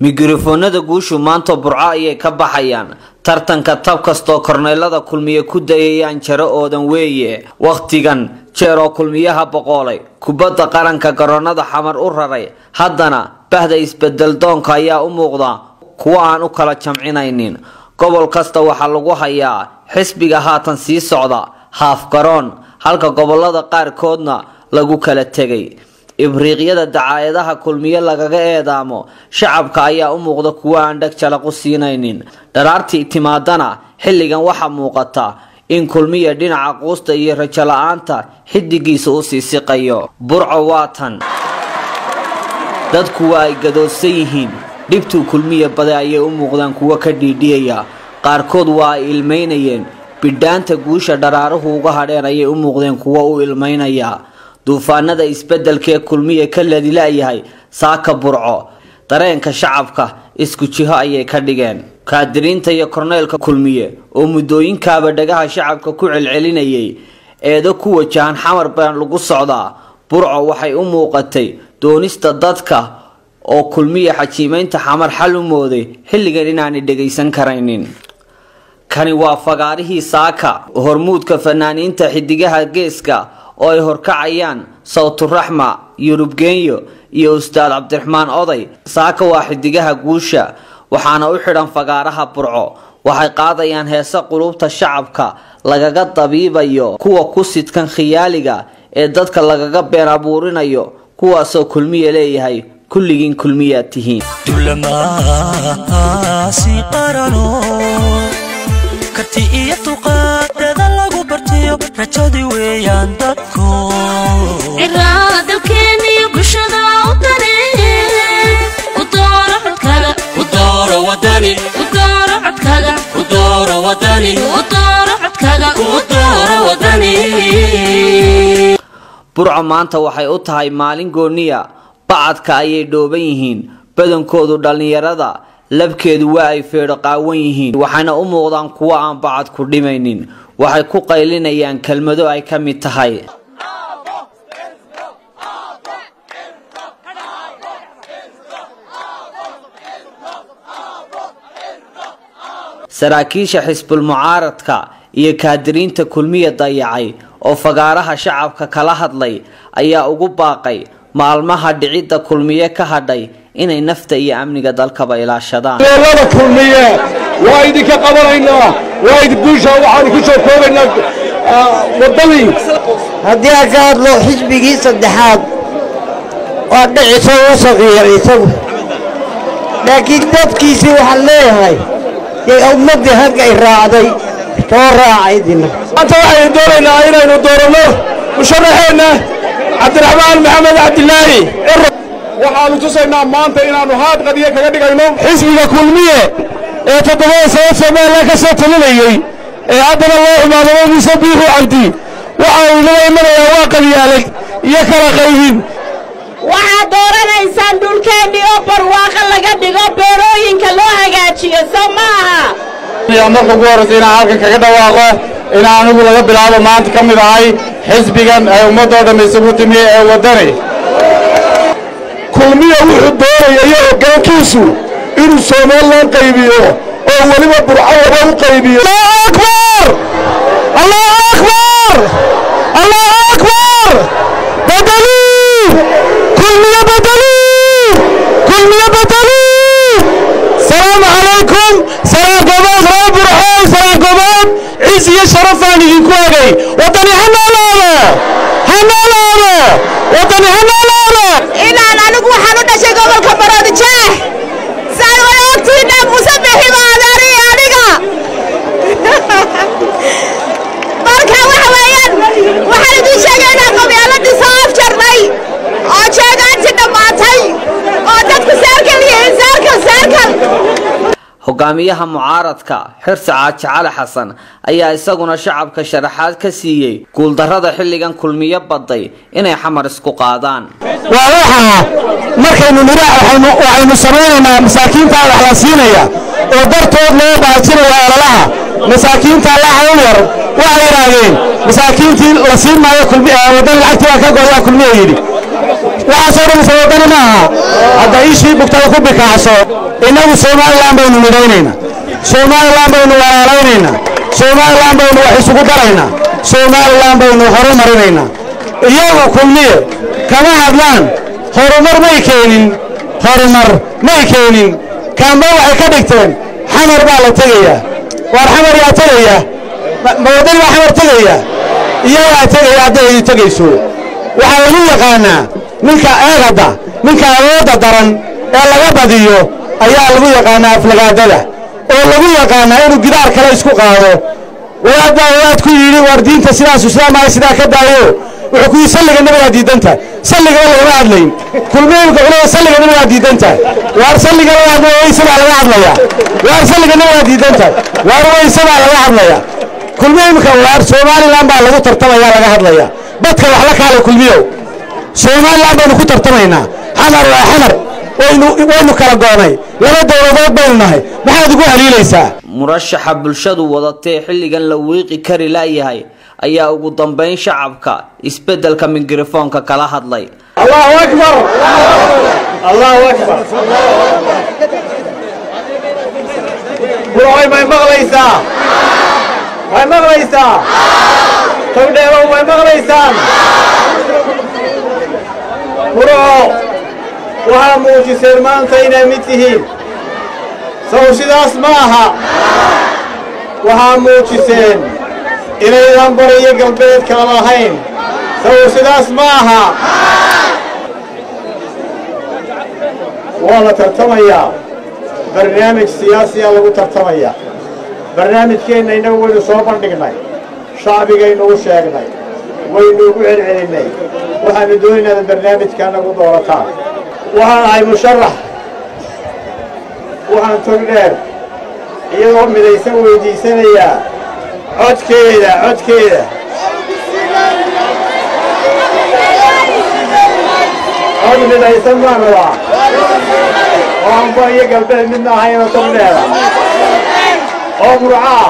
mikrafoonada guushu maanta Burco ayay ka baxayaan tartanka tab kasto korneelada kulmiye ku dayayaan jaro oodan weeye waqtigan jeero kulmiyaha boqolay kubadda qaranka garoonada xamar u raray haddana bahda isbedel doonka ayaa u muuqda kuwa aan u kala jamcinaynin gobol kasta waxa lagu hayaa xisbiga haatan sii socda haaf garoon halka gobolada qaar koodna lagu kala tagay ibriiqyada dacaayadaha kulmiye lagaga eedaamo shacabka ayaa u muuqda kuwa aan dhag jalaq u siinaynin dharaartii timaadana xilligan waxa muuqata in kulmiye dhinaca quusta iyo rajo la'aanta xidigiisa u sii siqayo Burco waatan dadku ay gadoodsan yihiin dhibtu kulmiye baday ayay u muuqdaan kuwa ka dhiidhiyaya qaarkood waa ilmeynayeen bidhaanta guusha dharaaruhu uga hadheen ayay u muuqdeen kuwa u ilmeynaya duufaanada isbedelkee kulmiye ka ladilaayahay saaka Burco dareenka shacabka isku jiho ayay ka dhigeen kaadiriinta iyo korneelka kulmiye oo mudooyinkaaba dhagaha shacabka ku celcelinayay eedo ku wajahan xamar baan lagu socdaa Burco waxay u muuqatay doonista dadka oo kulmiye xajiimeynta xamar xal u mooday xilligan inaanay dhageysan karaynin kani waa fagaarihii saaka hormuudka fanaaniinta xidigaha geeska oo ay horkacayaan sawtu raxma yurub geenyo iyo ustaad cabdiraxmaan oday saaka waa xidigaha guusha waxaana u xidhan fagaaraha Burco waxay qaadayaan heesa qulubta shacabka lagaga dabiibayo kuwa ku sidkan khiyaaliga ee dadka lagaga been abuurinayo kuwaasoo kulmiye leeyahay kulligiin kulmiyaad tihiin dulamaasi qarano katiyatu qaadada lagu bartiyo rajadi weeyaan dadku iraadalkeeni bulshada u dareen u dooro codkaga u dooro wadani u dooro codkaga u dooro wadani u dooro codkaga u dooro wadani Burco maanta waxay u tahay maalin gooniya bacadka ayay dhooban yihiin badankoodu dhalinyarada labkeedu waa ay feedho qaawan yihiin waxaana u muuqdaan kuwa aan bacad ku dhimaynin waxay ku qaylinayaan kelmado ay ka mid tahay saraakiisha xisbul mucaaradka iyo kaadiriinta kulmiye dayacay oo fagaaraha shacabka kala hadlay ayaa ugu baaqay maalmaha dhicidda kulmiye ka hadhay inay nafta iyo amniga dalkaba ilaashadaan laba kulmiye waa idinka qabanaynaa waa idin guusha waxaan ku soo koobaynaa wadani haddii aan ka hadlo xisbigii saddexaad waa dhiciso u safiir isagu laakiin dadkiisii waxaan leeyahay yay ummadii halka ay raacday soo raacaydina maanta waxaynu doonaynaa inaynu dooranno musharaxeenna cabdiraxmaan maxamed cabdilaahi waxaanu tusaynaa maanta inaannu haad qadiye kaga dhigayno xisbiga kulmiye ee 7 sano Soomaaliya ka soo talinayay ee haddana loo xumaado Muuse Biixi Cabdi waxa uu leeyahay madaxweynaha waa qabyaalad iyo kala qaybin waxaa dooranaysaan dhulkeeni oo barwaaqo laga dhigo beerooyinka loo hagaajiyo Soomaaliya marka ugu horreysay inaan halkan kaga dhawaaqo in anigu laga bilaabo maanta ka mid ahay xisbigan ay ummadoo dhan isugu timi ee wadani kulmiye wuxuu doonayay hoggaankiisu inuu Soomaaliland qaybiyo oo waliba Burco laba u qaybiyo Allahu akbar Allahu akbar badali kulmiye badali salaamu calaykum salaam gobol Burco salaam gobol عز يا شرفاني يكوغي وطني هنالالا وطني هنالالا إنا نانوك وحانو داشي قبل كبرود جاه سال ويوكتينا مسبحي باداري آنيقا باركا وحويان وحانو دي شاقينا قبيالة صاف جرمي او شاقان تدماتي او تدكو ساركل يهين ساركل hogaamiyaha mucaaradka xirsaca Jacale Xasan ayaa isaguna shacabka sharaxaad ka siiyay guuldarrada xilligan kulmiye baday inay xamar isku qaadaan waxa markaynu waxaynu sameeynaa masaakiinta wax la siinaya oo dartood loo baajinayo ololaha masaakiinta la hawlwar waxa yiraahdeen masaakiintii la siin maayo kulmiye wadan lacagta ka gooya kulmiye yiri waxaasoo dhan sababtana maaha hadda ishii bugtada ku bikaacso innagu somalilan baynu midaynaynaa somalilan baynu walaalaynaynaa somalilan baynu wax isugu daraynaa somalilan baynu horumarinaynaa iyagu kulmiye kama hadlaan horumar may keenin kaamba waxay ka dhigteen xamar baa la tegayaa waar xamar yaa tegaya mawadani baa xamar tegaya iyagaa tegaya hadday idi tegayso waxaa lagu yaqaanaa ninka eegada ninka awoodda daran ee laga badiyo ayaa lagu yaqaanaa aflagaadada oo lagu yaqaanaa inuu gidaar kale isku qaado wadaad baa wadaad ku yidhi waar diinta sidaasu islaamaha sidaa ka daayo wuxuu ku yidhi salliga nabigaa diidantahay salligaba lagama hadlayn kulmeelka culada salliga nabigaa diidantahay waar salliga laga hadlaya weyse baa laga hadlayaa waar salliga nabigaa diidantahay waar weyse baa laga hadlayaa kulmeelka waar somalilan baa lagu tartamayaa laga hadlayaa dadka wax la kaala kulmiyow somalilan baynu ku tartamaynaa xamar waa xamar waynu kala goonay laba dowladood baynu nahay maxaad ugu haliilaysaa murashaxa bulshadu wadatee xilligan la wiiqi kari laayahay ayaa ugu dambeyn shacabka isbedelka mikrofoonka kala hadlay allahu akbar buroy may maqlaysaa togdheelow may maqlaysaan buroco waxaa muujiseen maanta inay mid tihiin saw sidaas ma aha waxaa muujiseen inaydan bari iyo galbeed kala lahayn saw sidaas ma aha waa la tartamayaa barnaamij siyaasiya lagu tartamayaa barnaamijkeenna innagu waynu soo bandhignay shacbigaynu u sheegnay waynu ugu celcelinnay waxaanu doonaynaa barnaamijka nagu doorataan waxaan ahay musharax waxaan togdheer iyadoo midaysan weydiisanayaa codkeeda cod midaysan baan rabaa oo anba iyo galbeed midna ahaynoo togdheera oo burcaa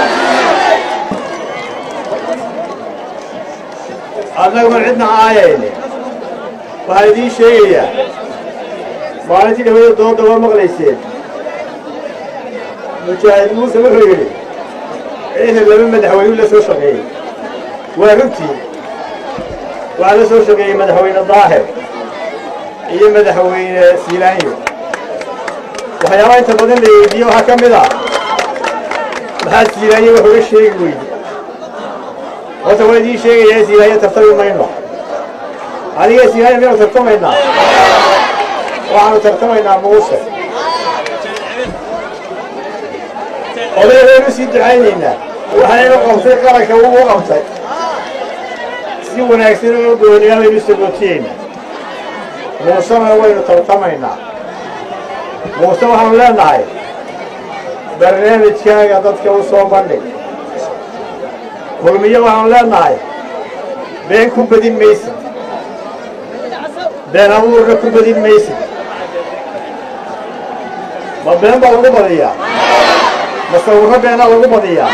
annaguna cidna aayayne waxaan idiin sheegayaa maalintii dhawada dooda waa maqlayseen mujaahid muuse wuxuu yidhi ciidan laba madaxweynu la soo shaqeeyey waa runtii waxaa la soo shaqeeyey madaxweyne daahir iyo madaxweyne siilaanyo waxyaabaha inta badan la weydiiye waxaa ka mid ah maxaad siilaanyo wax uga sheegi weydi horta waa idiin sheegayaa siilaanyo tartami mayno adiga siilaanyo miyanu tartamaynaa waxaanu tartamaynaa muuse odaybaynu sii ducaynaynaa waxaynu qabtay qaranka ugu qabtay si wanaagsan inuu gooniyaa baynu sagootiyeynaa muusena waynu tartamaynaa muuse waxaanu leenahay barnaamijkaaga dadka u soo bandhig kulmiyo waxaanu leenahay been ku badin maysid been abuurna ku badin maysid ma been baa lagu badiyaa masawirro beenaa lagu badiyaa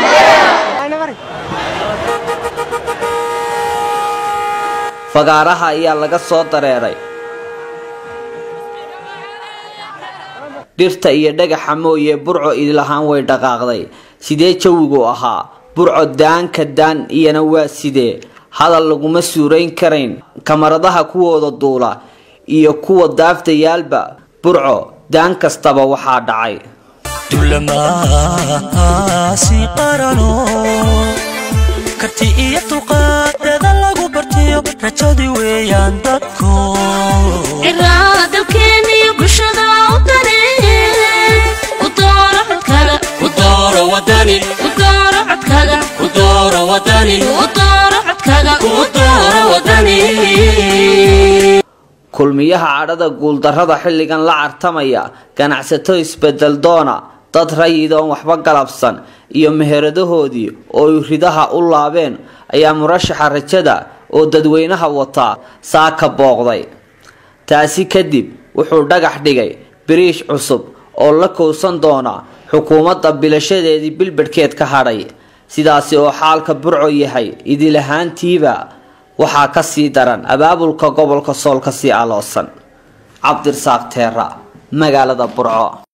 fagaaraha ayaa laga soo dareeray dhirta iyo dhagaxa mooye burco idilahaan way dhaqaaqday sidee jawigu ahaa burco daanka daan iyana waa sidee hadal laguma suurayn karayn kamaradaha kuwooda duula iyo kuwa daaftayaalba burco daan kastaba waxaa dhacay dulamaasi qarano karti iyo tuqaadada lagu bartiyo rajadii weeyaan dadku iradalkeeniyo bulshada u dareen u dooro codkaga u dooro wadani u dooro codkaga u dooro wadani u dooro codkaga u dooro wadani kulmiyaha cadhada guuldarrada xilligan la cartamaya ganacsato isbedel doona dad rayidoon waxba galabsan iyo meheradahoodii oo ridaha u laabeen ayaa murashaxa rajada oo dadweynaha wataa saaka booqday taasi kadib wuxuu dhagax dhigay biriish cusub oo la kowsan doona xukuumadda bilashadeedii bilbadhkeed ka hadhay sidaasi oo xaalka burco yahay idilahaantiiba waxaa ka sii daran abaabulka gobolka sool ka sii aloosan. Cabdirasaaq Teera, magaalada Burco.